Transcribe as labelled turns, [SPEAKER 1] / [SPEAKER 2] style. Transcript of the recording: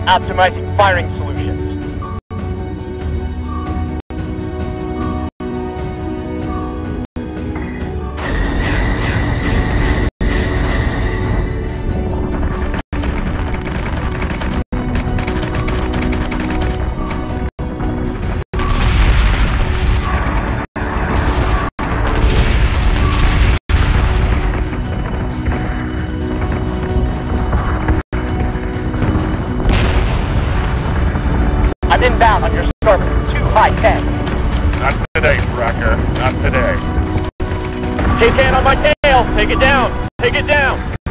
[SPEAKER 1] Optimizing firing solutions. I'm inbound on your starboard. 2-10.
[SPEAKER 2] Not today, Tracker. Not today.
[SPEAKER 1] Take hand on my tail. Take it down. Take it down.